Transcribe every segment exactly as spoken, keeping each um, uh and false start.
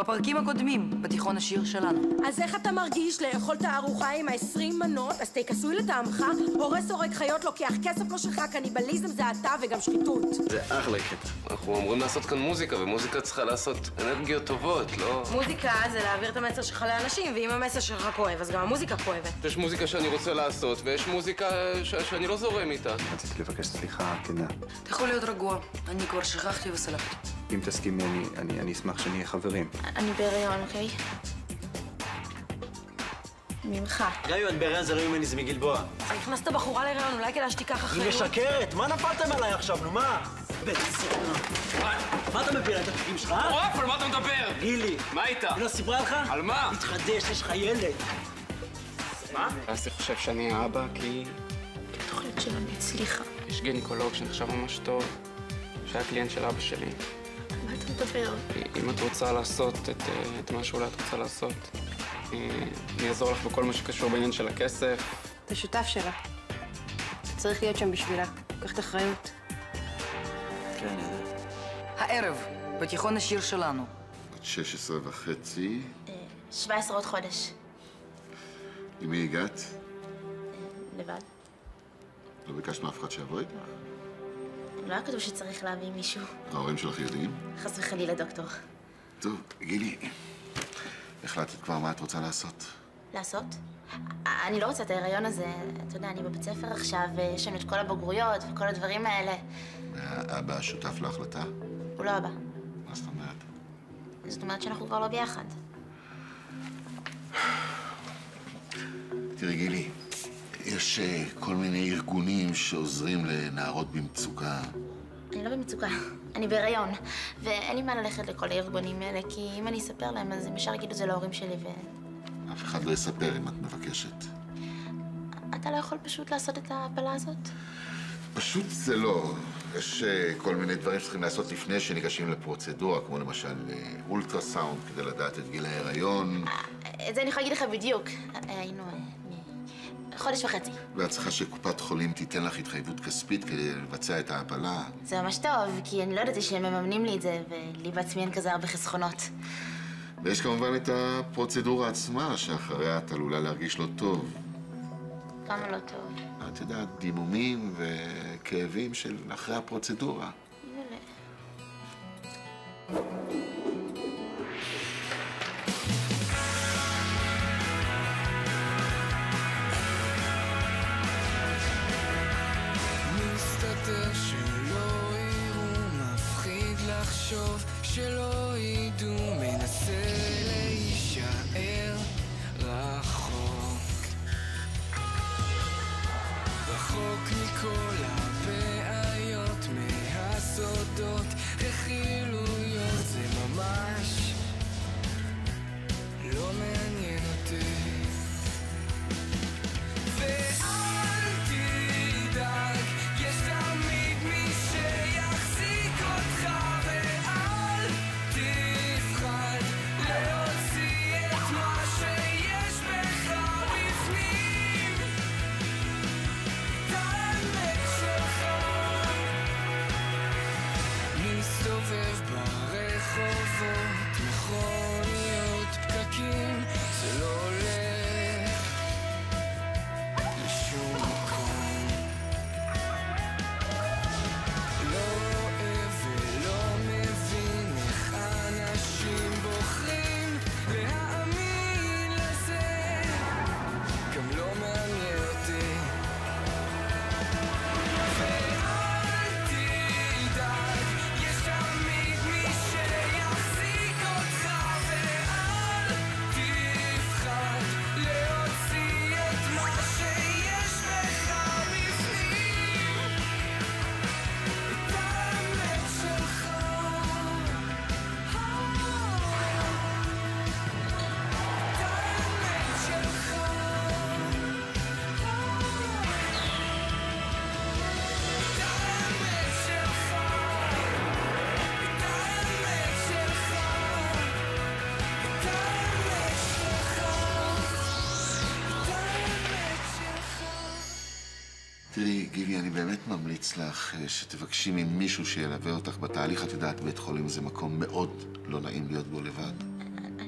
בפרקים הקודמים, בתיכון השיר שלנו. אז איך אתה מרגיש לאכול את הארוחה עם ה-עשרים מנות, הסטייק עשוי לטעמך, הורס הורג חיות, לוקח כסף לא שלך, קניבליזם זה אתה וגם שחיתות. זה אחלה קטע. אנחנו אמורים לעשות כאן מוזיקה, ומוזיקה צריכה לעשות אנרגיות טובות, לא? מוזיקה זה להעביר את המסר שלך לאנשים, ואם המסר שלך כואב, אז גם המוזיקה כואבת. יש מוזיקה שאני רוצה לעשות, ויש מוזיקה ש... שאני לא זורם איתה. רציתי לבקש סליחה, כנה. אתה יכול להיות רגוע, אני כבר שכחתי וסלחתי. אם תסכימי, אני, אני, אני אשמח שנהיה חברים. אני בהיריון, אוקיי? ממך. גם אם את בהיריון זה לא ממני, זה מגלבוע. הכנסת בחורה להיריון, אולי כדאי שתיקח אחריות. היא משקרת! מה נפלתם עליי עכשיו, נו מה? בית ספר. מה אתה מפיל את התיקים שלך? עורף, על מה אתה מדבר? גילי. מה איתה? היא לא סיפרה לך? על מה? התחדש, יש לך ילד. מה? אז אני חושב שאני האבא כי... התוכנית שלנו הצליחה. יש גינקולוג שנחשב ממש טוב, שהיה קליינט של אבא שלי. מה אתה מדבר? אם את רוצה לעשות את, את מה שאולי את רוצה לעשות, אני אעזור לך בכל מה שקשור בעניין של הכסף. אתה שותף שלה. אתה צריך להיות שם בשבילה. קח את האחריות. כן, אני יודע. הערב, בתיכון השיר שלנו. בת שש עשרה וחצי. שבע עשרה עוד חודש. עם מי הגעת? לבד. לא ביקשת מאף אחד שיבוא איתך? לא היה כתוב שצריך להביא מישהו. ההורים שלך יודעים? חס וחלילה, דוקטור. טוב, גילי, החלטת כבר מה את רוצה לעשות? לעשות? אני לא רוצה את ההיריון הזה. אתה יודע, אני בבית ספר עכשיו, ויש לנו את כל הבגרויות וכל הדברים האלה. האבא שותף להחלטה? הוא לא אבא. מה זאת אומרת? זאת אומרת שאנחנו כבר לא ביחד. תראי, גילי, יש כל מיני ארגונים שעוזרים לנערות במצוקה. אני לא במצוקה, אני בהיריון. ואין לי מה ללכת לכל הארגונים האלה, כי אם אני אספר להם, אז הם ישר יגידו זה להורים שלי ו... אף אחד לא יספר אם את מבקשת. אתה לא יכול פשוט לעשות את ההפלה הזאת? פשוט זה לא. יש כל מיני דברים שצריכים לעשות לפני שניגשים לפרוצדורה, כמו למשל אולטרסאונד, כדי לדעת את גיל ההיריון. את זה אני יכולה להגיד לך בדיוק. היינו... חודש וחצי. ואת צריכה שקופת חולים תיתן לך התחייבות כספית כדי לבצע את ההפלה. זה ממש טוב, כי אני לא ידעתי שהם מממנים לי את זה, ולי בעצמי אין כזה הרבה חסכונות. ויש כמובן את הפרוצדורה עצמה, שאחריה את עלולה להרגיש לא טוב. כמה לא טוב? את יודעת, דימומים וכאבים של אחרי הפרוצדורה. יאללה. שלא יראו, מפחיד לחשוב, שלא ידעו, מנסה להישאר רחוק, רחוק מכל הבעיות, מהסודות, החילויות, זה ממש לא מעניין אותי. תראי, גילי, אני באמת ממליץ לך שתבקשי ממישהו שילווה אותך בתהליך. את יודעת, בית חולים זה מקום מאוד לא נעים להיות בו לבד.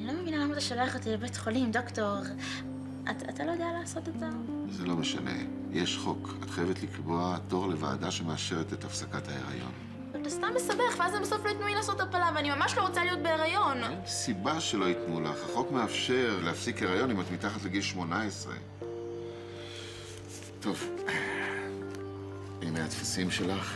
אני לא מבינה למה אתה שולח אותי לבית חולים, דוקטור. אתה, אתה לא יודע לעשות את זה? זה לא משנה. יש חוק. את חייבת לקבוע תור לוועדה שמאשרת את הפסקת ההיריון. אתה סתם מסבך, ואז הם בסוף לא ייתנו לי לעשות הפלה, ואני ממש לא רוצה להיות בהיריון. אין סיבה שלא ייתנו לך. החוק מאפשר להפסיק הריון אם את מתחת לגיל שמונה עשרה. טוב, הנה התפסים שלך.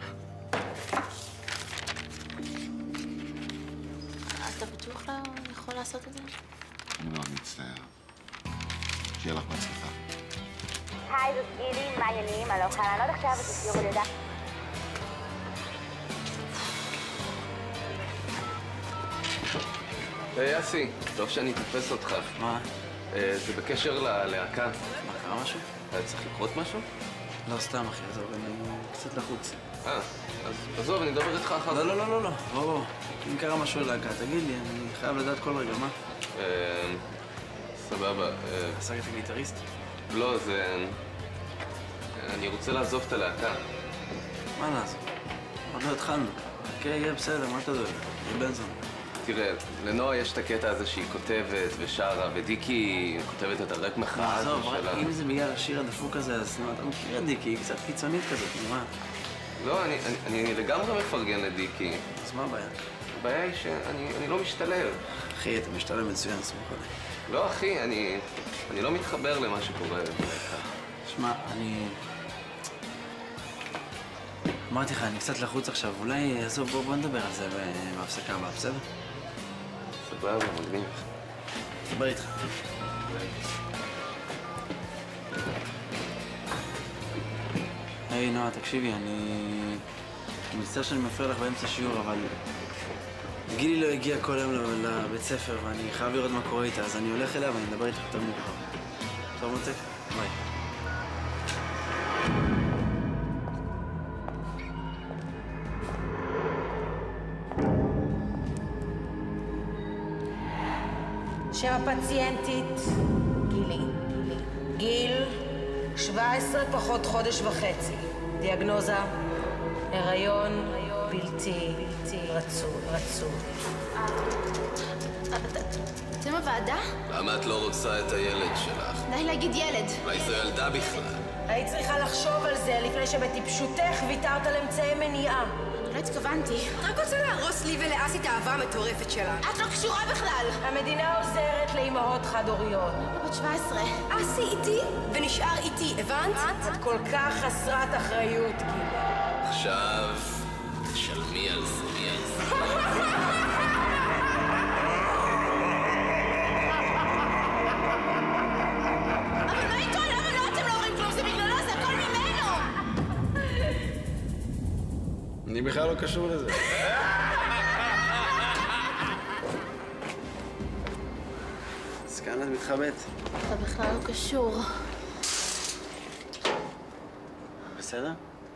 אתה בטוח לא יכול לעשות את זה? אני מאוד מצטער. שיהיה לך בהצלחה. היי, זאת גילי, מה העניינים? אני לא יכולה לענות עכשיו, אז תסירו לידה. היי, אסי, טוב שאני תופס אותך. מה? זה בקשר ללהקה. מה, קרה משהו? היה צריך לקרות משהו? לא, סתם, אחי, עזוב, אני קצת לחוץ. אה, אז עזוב, אני אדבר איתך אחר כך. לא, לא, לא, לא, לא, בוא, בוא. אם קרה משהו ללהקה, תגיד לי, אני חייב לדעת כל רגע, מה? אה... סבבה. עסקת גיטריסט? לא, זה... אני רוצה לעזוב את הלהקה. מה לעזוב? עוד לא התחלנו. אוקיי, יהיה בסדר, מה אתה דואג? יהיה בנזון. תראה, לנועה יש את הקטע הזה שהיא כותבת ושרה, ודיקי כותבת את הרק מחאה הזו שלה. עזוב, אם זה בגלל השיר הדפוק הזה, אז נו, אתה מכיר את דיקי, היא קצת קיצונית כזאת, מה? לא, אני, אני, אני לגמרי מפרגן לדיקי. אז מה הבעיה? הבעיה היא שאני אני לא משתלב. אחי, אתה משתלב מצוין, סמוך עליי. לא, אחי, אני, אני לא מתחבר למה שקורה בלהקה. שמע, אני... אמרתי לך, אני קצת לחוץ עכשיו, אולי, עזוב, בוא, בוא נדבר על זה בהפסקה הבאה, בסדר? סבבה, מגניב. דבר איתך. היי, נועה, תקשיבי, אני... אני מצטער שאני מפריע לך באמצע שיעור, אבל... גילי לא הגיעה כל היום לבית ספר, ואני חייב לראות מה קורה איתה, אז אני הולך אליה ואני מדבר איתך יותר מאוחר. טוב, מותק? ביי. שם הפציינטית, גילי. גיל, שבע עשרה פחות חודש וחצי. דיאגנוזה, הריון בלתי רצוי. אתם הוועדה? למה את לא רוצה את הילד שלך? די להגיד ילד. אולי זו ילדה בכלל. היית צריכה לחשוב על זה לפני שבטיפשותך ויתרת על אמצעי מניעה. לא התכוונתי. רק רוצה להרוס לי ולאסי את האהבה המטורפת שלה. את לא קשורה בכלל! המדינה עוזרת לאימהות חד-הוריות. בת שבע עשרה. אסי איתי ונשאר איתי, הבנת? את כל כך חסרת אחריות, גיל. עכשיו, תשלמי על זה, מי על זה. אבל מה איתו? למה לא אתם לא אומרים כלום? זה בגללו, זה הכל ממנו! אני בכלל לא קשור לזה. אז כאן את מתחבאת. אתה בכלל לא קשור. בסדר?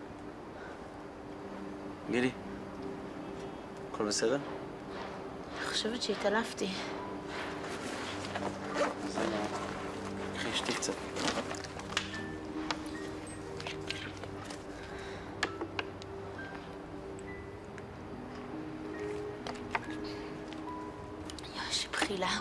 גילי, הכל בסדר? אני חושבת שהתעלפתי. בסדר. אחי, שתי קצת. יש בחילה.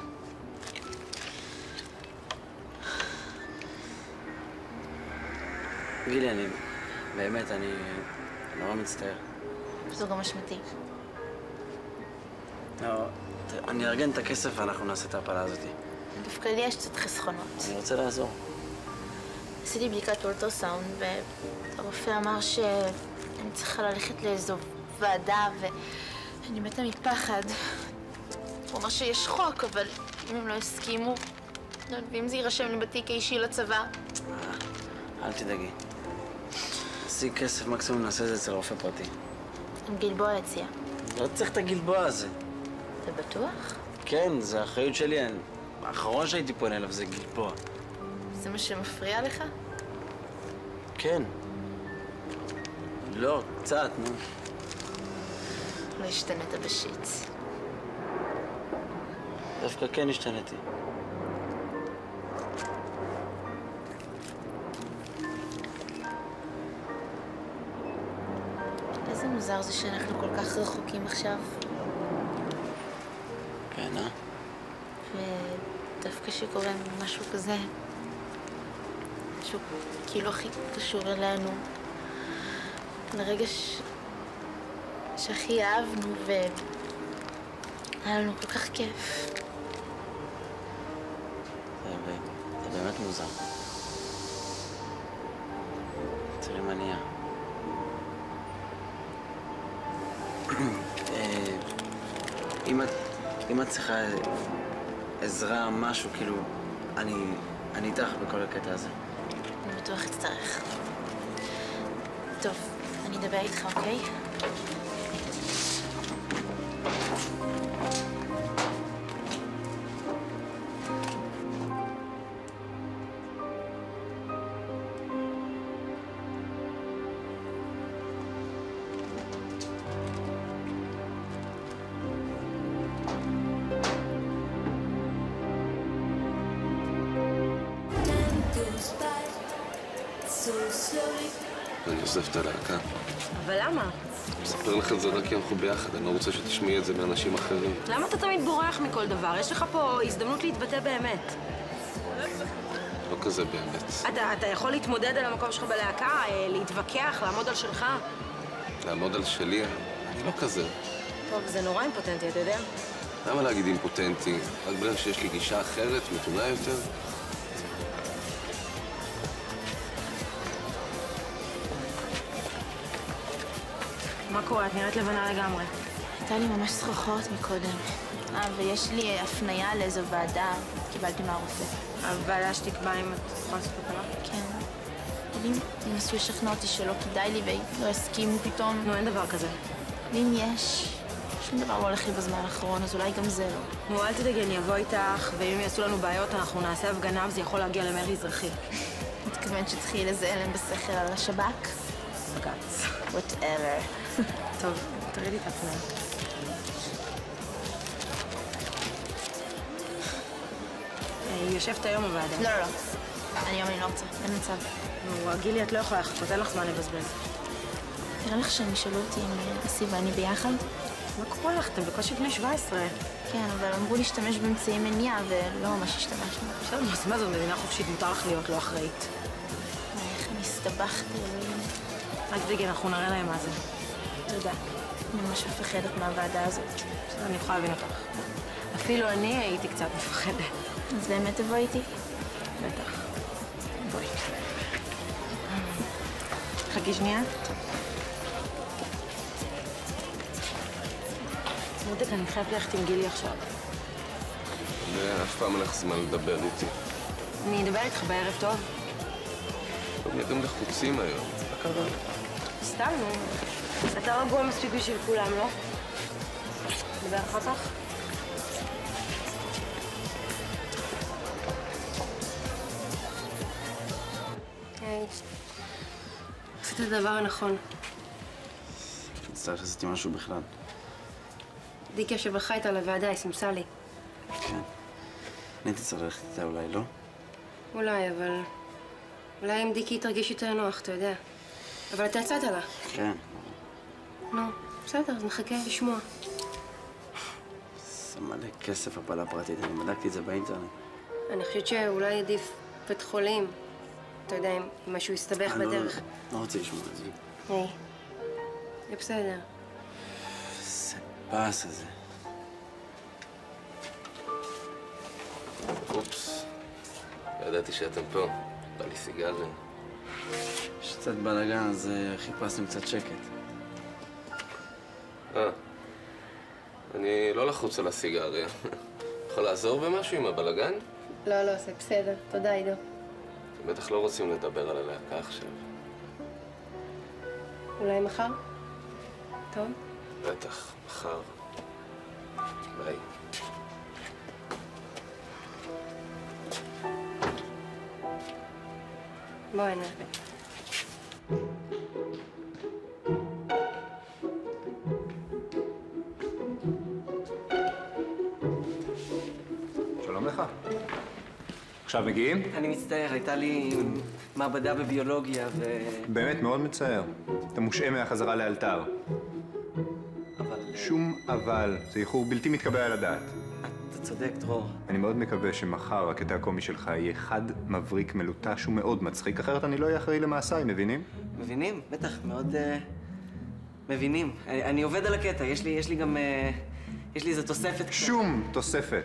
גילי, אני... באמת, אני... נורא מצטער. זו גם אשמתי. לא, אני אארגן את הכסף ואנחנו נעשה את ההפלה הזאת. דווקא לי יש קצת חסכונות. אני רוצה לעזור. עשיתי בדיקת אולטרסאונד, והרופא אמר שאני צריכה ללכת לאיזו ועדה, ואני מתה מפחד. הוא אמר שיש חוק, אבל אם הם לא הסכימו, ואם זה יירשם לי בתיק האישי לצבא. אל תדאגי. עשי כסף, מקסימום נעשה את זה אצל רופא פרטי. עם גלבוע הציע. לא צריך את הגלבוע הזה. אתה בטוח? כן, זה האחריות שלי. האחרון שהייתי פונה אליו זה גלבוע. זה מה שמפריע לך? כן. לא, קצת, נו. לא השתנית בשיט. דווקא כן השתניתי. איזה מוזר זה שאנחנו כל כך רחוקים עכשיו. כן, אה? שקורה משהו כזה, משהו כאילו הכי קשור אלינו, לרגע ש... שהכי אהבנו והיה לנו כל כך כיף. זה באמת מוזר. תראי מה נהיה. אם את, אם את צריכה עזרה, משהו, כאילו, אני, אני איתך בכל הקטע הזה. אני בטוח אצטרך. טוב, אני אדבר איתך, אוקיי? אני עוזב את הלהקה. אבל למה? אני מספר לך את זה רק כי אנחנו ביחד, אני לא רוצה שתשמעי את זה מאנשים אחרים. למה אתה תמיד בורח מכל דבר? יש לך פה הזדמנות להתבטא באמת. לא כזה באמת. אתה, אתה יכול להתמודד על המקום שלך בלהקה, להתווכח, לעמוד על שלך? לעמוד על שלי? אני לא כזה. טוב, זה נורא אימפוטנטי, אתה יודע? למה להגיד אימפוטנטי? רק בגלל שיש לי גישה אחרת, מתונה יותר? מה קורה? את נראית לבנה לגמרי. הייתה לי ממש סחרחורת מקודם. אה, ויש לי הפנייה לאיזו ועדה, קיבלתי מהרופא. הוועדה שתקבע אם את יכולה לעשות בקרה? כן. אבל אם הם ניסו לשכנע אותי שלא כדאי לי ולא הסכימו פתאום... נו, אין דבר כזה. ואם יש, שום דבר לא הולך לי בזמן האחרון, אז אולי גם זה לא. נו, אל תדאגי, אני אבוא איתך, ואם יעשו לנו בעיות, אנחנו נעשה הפגנה וזה יכול להגיע למרי אזרחי. מתכוונת שתחיל איזה הלם בשכל על השב"כ? בגץ. whatever. טוב, תראי לי את הפניה. היא יושבת היום בוועדה. לא, לא, לא. אני היום אני לא רוצה, אין מצב. נו, גילי, את לא יכולה לחכות, אין לך זמן לבזבז. נראה לך שהם ישאלו אותי אם אסי ואני ביחד? מה קורה לך? אתם בקושי בני שבע עשרה. כן, אבל אמרו להשתמש באמצעי מניעה ולא ממש השתמשנו. בסדר, אז מה זו מדינה חופשית? מותר לך להיות לא אחראית. איך אני הסתבכתי, אלוהים. אל תדאגי, אנחנו נראה להם מה זה. תודה. אני ממש מפחדת מהוועדה הזאת. בסדר, אני יכולה להבין אותך. אפילו אני הייתי קצת מפחדת. אז באמת תבוא איתי? בטח. בואי. חכי שנייה. מותק, אני חייבת ללכת עם גילי עכשיו. ואף פעם אין לך זמן לדבר איתי. אני אדבר איתך בערב טוב. לא נראים לחוצים היום. מה קרה? סתם, נו. אתה רגוע מספיק בשביל כולם, לא? נדבר אחר כך? היי. עשית את הדבר הנכון. נצטרך לעשות משהו בכלל. דיקה שברחה איתה לוועדה, היא סימסה לי. כן. אני הייתי צריך ללכת איתה אולי, לא? אולי, אבל... אולי אם דיקי תרגיש יותר נוח, אתה יודע. אבל אתה יצאת לה. כן. נו, בסדר, אז נחכה לשמוע. זה מלא כסף הפעלה פרטית, אני בדקתי את זה באינטרנט. אני חושבת שאולי עדיף בית חולים. אתה יודע, אם משהו יסתבך בדרך. לא רוצה לשמוע את זה. היי. זה בסדר. זה באס הזה. אופס. לא ידעתי שאתם פה. בא לי סיגריה. יש קצת בלאגן, אז חיפשנו קצת שקט. אה. אני לא לחוץ על הסיגריה. יכול לעזור במשהו עם הבלאגן? לא, לא, זה בסדר. תודה, עידו. אתם בטח לא רוצים לדבר על הלהקה עכשיו. אולי מחר? טוב. בטח, מחר. ביי. בואי, הנה. שלום לך. עכשיו מגיעים? אני מצטער, הייתה לי מעבדה בביולוגיה ו... באמת מאוד מצער. אתה מושעה מהחזרה לאלתר. אבל... שום אבל. זה איחור בלתי מתקבל על הדעת. את אתה צודק, דרור. אני מאוד מקווה שמחר הקטע הקומי שלך יהיה חד, מבריק, מלוטש ומאוד מצחיק, אחרת אני לא אהיה אחראי למעשיי, מבינים? מבינים? בטח, מאוד... Uh, מבינים. אני, אני עובד על הקטע, יש לי, יש לי גם... Uh, יש לי איזו תוספת... שום תוספת.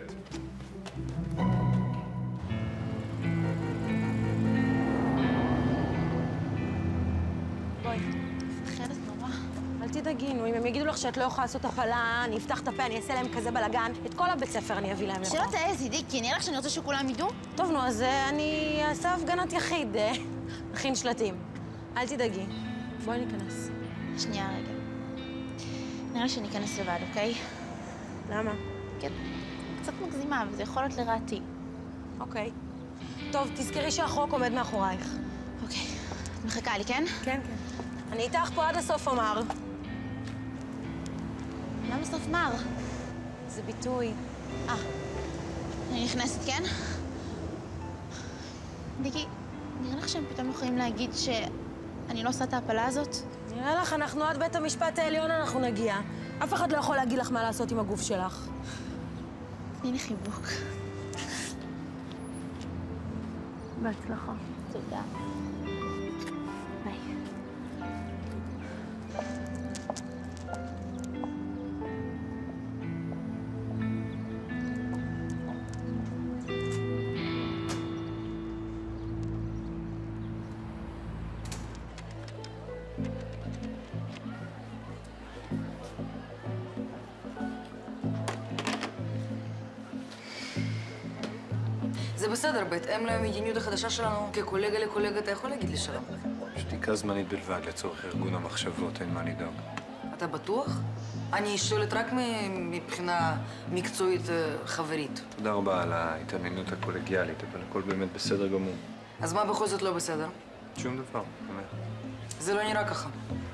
בואי, מפחדת נורא. אל תדאגי, נו, אם הם יגידו לך שאת לא יכולה לעשות הפלה, אני אפתח את הפה, אני אעשה להם כזה בלאגן, את כל הבית ספר אני אביא להם לפה. שלא תעזי, די, כי נראה לך שאני רוצה שכולם ידעו? טוב, נו, אז אני אעשה הפגנת יחיד, נכין שלטים. אל תדאגי. בואי ניכנס. שנייה רגע. נראה לי שאני אכנס לבד, אוקיי? למה? כן, קצת מגזימה, וזה יכול להיות לרעתי. אוקיי. טוב, תזכרי שהחוק עומד מאחורייך. אוקיי. את מחכה לי, כן? כן, כן. אני איתך פה עד הסוף, אמר. למה סוף מר? זה ביטוי. אה, אני נכנסת, כן? דיקי, נראה לך שהם פתאום יכולים להגיד שאני לא עושה את ההפלה הזאת? נראה לך, אנחנו עד בית המשפט העליון אנחנו נגיע. אף אחד לא יכול להגיד לך מה לעשות עם הגוף שלך. תני לי חיבוק. בהצלחה. תודה. ביי. זה בסדר, בהתאם למדיניות החדשה שלנו, כקולגה לקולגה, אתה יכול להגיד לי שלום. שתיקה זמנית בלבד לצורך ארגון המחשבות, אין מה לדאוג. אתה בטוח? אני שואלת רק מבחינה מקצועית חברית. תודה רבה על ההתעניינות הקולגיאלית, אבל הכל באמת בסדר גמור. אז מה בכל זאת לא בסדר? שום דבר, באמת. זה לא נראה ככה.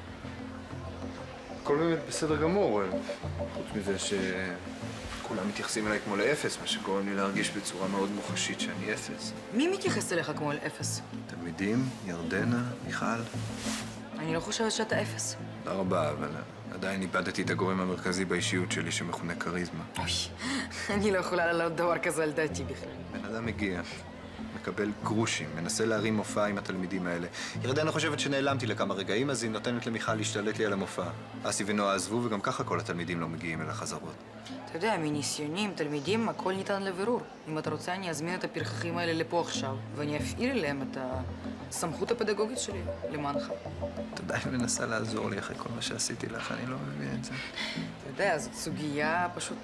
הכל באמת בסדר גמור, חוץ מזה שכולם מתייחסים אליי כמו לאפס, מה שגורם לי להרגיש בצורה מאוד מוחשית שאני אפס. מי מתייחס אליך כמו לאפס? תלמידים, ירדנה, מיכל. אני לא חושבת שאתה אפס. תודה רבה, אבל עדיין איבדתי את הגורם המרכזי באישיות שלי שמכונה כריזמה. אוי, אני לא יכולה לעלות דבר כזה על דעתי בכלל. בן אדם מגיע, מקבל גרושים, מנסה להרים מופע עם התלמידים האלה. ירדנה חושבת שנעלמתי לכמה רגעים, אז היא נותנת למיכל להשתלט לי על המופע. אסי ונועה עזבו, וגם ככה כל התלמידים לא מגיעים אל החזרות. אתה יודע, מניסיונים, תלמידים, הכל ניתן לבירור. אם אתה רוצה, אני אזמין את הפרחחים האלה לפה עכשיו, ואני אפעיל אליהם את הסמכות הפדגוגית שלי, למענך. אתה די מנסה לעזור לי אחרי כל מה שעשיתי לך, אני לא מבין את זה. אתה יודע, זאת סוגיה פשוט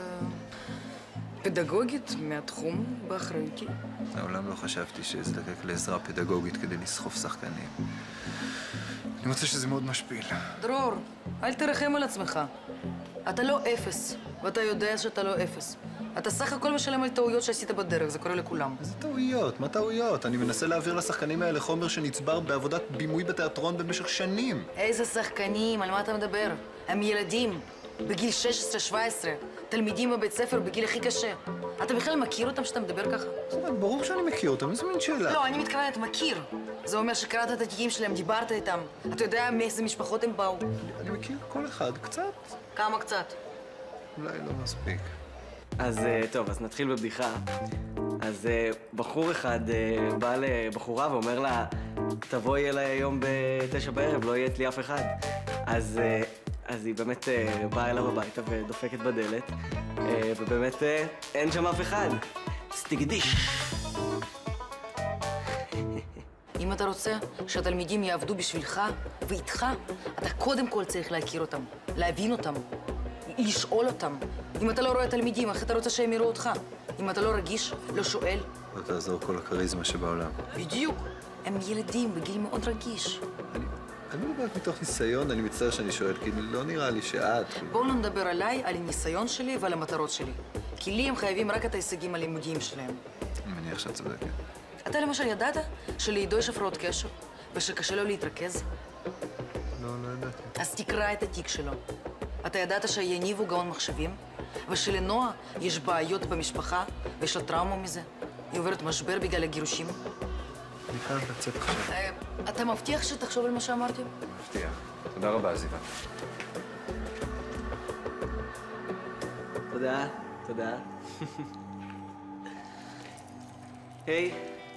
פדגוגית מהתחום באחריותי. העולם לא חשבתי שאזדקק לעזרה פדגוגית כדי לסחוף שחקנים. אני מוצא שזה מאוד משפיל. דרור, אל תרחם על עצמך. אתה לא אפס, ואתה יודע שאתה לא אפס. אתה סך הכל משלם על טעויות שעשית בדרך, זה קורה לכולם. איזה טעויות? מה טעויות? אני מנסה להעביר לשחקנים האלה חומר שנצבר בעבודת בימוי בתיאטרון במשך שנים. איזה שחקנים? על מה אתה מדבר? הם ילדים, בגיל שש עשרה שבע עשרה, תלמידים בבית ספר בגיל הכי קשה. אתה בכלל מכיר אותם שאתה מדבר ככה? ברור שאני מכיר אותם, איזה מין שאלה? לא, אני מתכוונת, מכיר. זה אומר שקראת את התיקים שלהם, דיברת איתם. אתה יודע מאיזה משפחות הם באו. אני מכיר כל אחד, קצת. כמה קצת? אולי לא מספיק. אז טוב, אז נתחיל בבדיחה. אז בחור אחד בא לבחורה ואומר לה, תבואי אליי היום בתשע בערב, לא יהיה אצלי אף אחד. אז, אז היא באמת באה אליו הביתה ודופקת בדלת, ובאמת אין שם אף אחד. סטיגדיש. אם אתה רוצה שהתלמידים יעבדו בשבילך ואיתך, אתה קודם כל צריך להכיר אותם, להבין אותם, לשאול אותם. אם אתה לא רואה תלמידים, איך אתה רוצה שהם יראו אותך? אם אתה לא רגיש, לא שואל. לא תעזור כל הכריזמה שבעולם. בדיוק. הם ילדים בגיל מאוד רגיש. אני, אני מדברת מתוך ניסיון, אני מצטער שאני שואל, כי לא נראה לי שאת... בואו לא נדבר עליי, על הניסיון שלי ועל המטרות שלי. כי לי הם חייבים רק את ההישגים הלימודיים שלהם. אני מניח שאת צודקת. אתה למשל ידעת שלעידו יש הפרעות קשב ושקשה לו להתרכז? לא, לא ידעתי. אז תקרא את התיק שלו. אתה ידעת שיניב הוא גאון מחשבים? ושלנועה יש בעיות במשפחה ויש לה טראומה מזה? היא עוברת משבר בגלל הגירושים? אני חייב לצאת עכשיו. אתה מבטיח שתחשוב על מה שאמרתי? מבטיח. תודה רבה, זיווה. תודה. תודה. היי.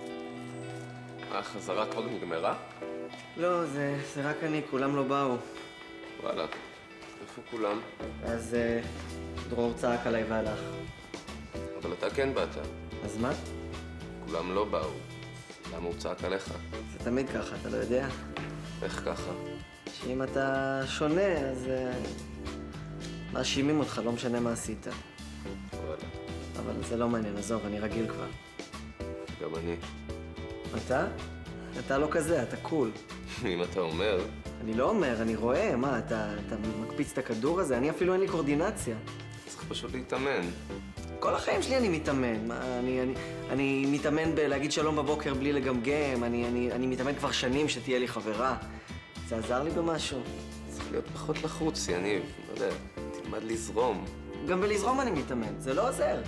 החזרה כבר נגמרה? לא, זה, זה רק אני, כולם לא באו. וואלה. איפה כולם? אז אה, דרור צעק עליי והלך. אבל אתה כן באת. אז מה? כולם לא באו. למה הוא צעק עליך? זה תמיד ככה, אתה לא יודע? איך ככה? שאם אתה שונה, אז אה, מאשימים אותך, לא משנה מה עשית. וואלה. אבל זה לא מעניין, עזוב, אני רגיל כבר. גם אני. אתה? אתה לא כזה, אתה קול. אם אתה אומר... אני לא אומר, אני רואה, מה, אתה, אתה מקפיץ את הכדור הזה? אני אפילו אין לי קורדינציה. צריך פשוט להתאמן. כל החיים שלי אני מתאמן. מה, אני, אני, אני מתאמן בלהגיד שלום בבוקר בלי לגמגם, אני, אני, אני מתאמן כבר שנים שתהיה לי חברה. זה עזר לי במשהו. צריך להיות פחות לחוץ, יניב. לא יודע, תלמד לזרום. גם בלזרום אני מתאמן, זה לא עוזר.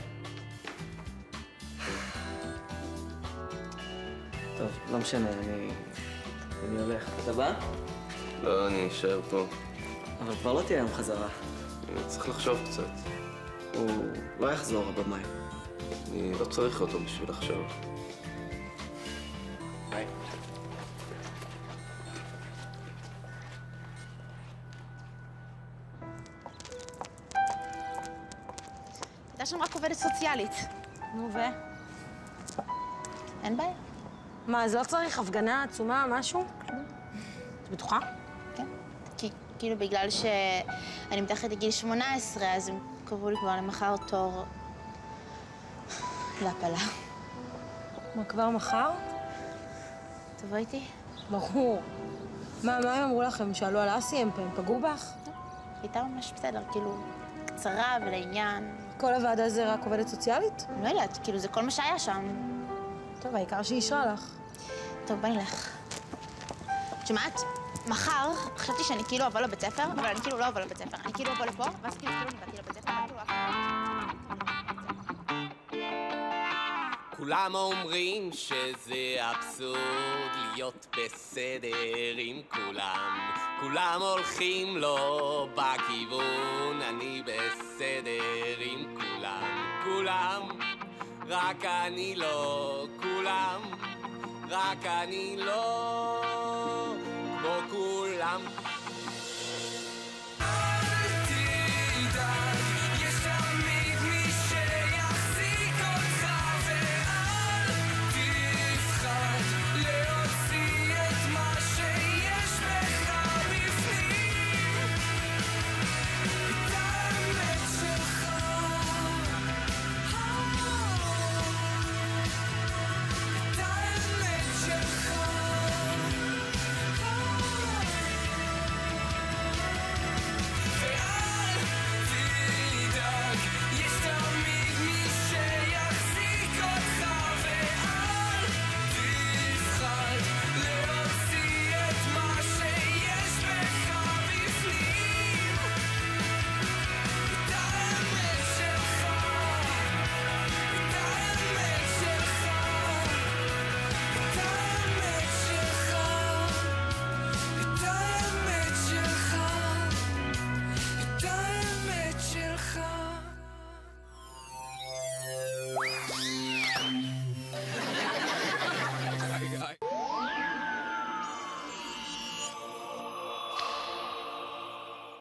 טוב, לא משנה, אני... אני הולך. אתה בא? לא, אני אשאר פה. אבל כבר לא תהיה היום חזרה. אני צריך לחשוב קצת. הוא לא יחזור, הבמאי. אני לא צריך אותו בשביל לחשוב. ביי. הייתה שם רק עובדת סוציאלית. נו, ו? אין בעיה. מה, אז לא צריך הפגנה עצומה, משהו? את בטוחה? כן. כי כאילו בגלל שאני מתחת לגיל שמונה עשרה, אז הם קבעו לי כבר למחר תור להפלה. מה, כבר מחר? תבוא איתי? ברור. מה, מה הם אמרו לכם? שאלו על אסי, הם פגעו בך? הייתה ממש בסדר, כאילו, קצרה ולעניין. כל הוועדה זה רק עובדת סוציאלית? לא יודעת, כאילו, זה כל מה שהיה שם. טוב, העיקר שהיא אישרה לך. טוב, בואי נלך. שמעת? מחר חשבתי שאני כאילו אבוא לבית ספר, אבל אני כאילו לא אבוא לבית ספר. אני כאילו אבוא לפה, ואז כאילו כאילו אני באתי לבית ספר, וכאילו אף כולם אומרים שזה אבסורד להיות בסדר עם כולם. כולם הולכים לו בכיוון, אני בסדר עם כולם. כולם, רק אני לא, כולם, רק אני לא, כמו כולם.